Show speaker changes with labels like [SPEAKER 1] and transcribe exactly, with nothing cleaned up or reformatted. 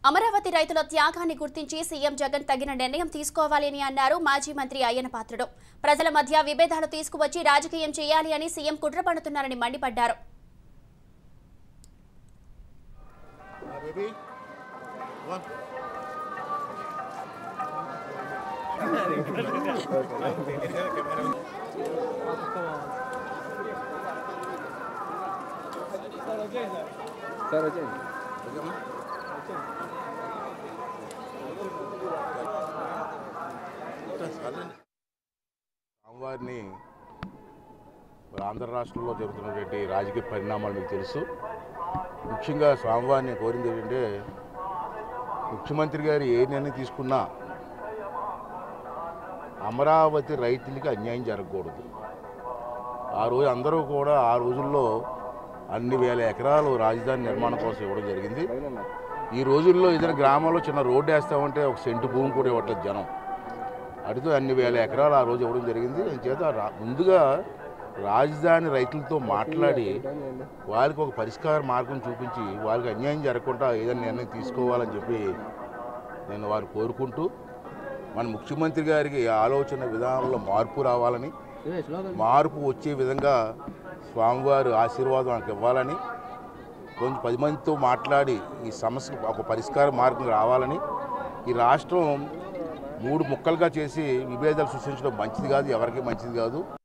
[SPEAKER 1] అమరావతి రైతుల త్యాగాన్ని గుర్తించి సీఎం జగన్ తగిన నిర్ణయం తీసుకోవాలని అన్నారు మాజీ మంత్రి అయ్యన్న పాత్రుడు. ప్రజల మధ్య విభేదాలు తీసుకువచ్చి రాజకీయం చేయాలి అని సీఎం కుట్ర పన్నుతున్నారని మండిపడ్డారు.
[SPEAKER 2] స్వామివారిని ఆంధ్ర రాష్ట్రంలో జరుగుతున్నటువంటి రాజకీయ పరిణామాలు మీకు తెలుసు. ముఖ్యంగా స్వామివారిని కోరింది ఏంటంటే ముఖ్యమంత్రి గారు ఏ నిర్ణయం తీసుకున్నా అమరావతి రైతులకి అన్యాయం జరగకూడదు. ఆ రోజు అందరూ కూడా ఆ రోజుల్లో అన్ని వేల ఎకరాలు రాజధాని నిర్మాణం కోసం ఇవ్వడం జరిగింది. ఈ రోజుల్లో ఏదైనా గ్రామంలో చిన్న రోడ్డు వేస్తామంటే ఒక సెంటు భూమి కూడా ఇవ్వట్లేదు జనం. అడితో అన్ని వేల ఎకరాలు ఆ రోజు ఇవ్వడం జరిగింది. చేత ముందుగా రాజధాని రైతులతో మాట్లాడి వాళ్ళకి ఒక పరిష్కార మార్గం చూపించి వాళ్ళకి అన్యాయం జరగకుండా ఏదైనా నిర్ణయం తీసుకోవాలని చెప్పి నేను వారు కోరుకుంటూ మన ముఖ్యమంత్రి గారికి ఆలోచన విధానంలో మార్పు రావాలని, మార్పు వచ్చే విధంగా స్వామివారు ఆశీర్వాదం నాకు ఇవ్వాలని, కొంచెం పది మందితో మాట్లాడి ఈ సమస్యకు ఒక పరిష్కార మార్గం రావాలని, ఈ రాష్ట్రం మూడు ముక్కలుగా చేసి విభేదాలు సృష్టించడం మంచిది కాదు, ఎవరికి మంచిది కాదు.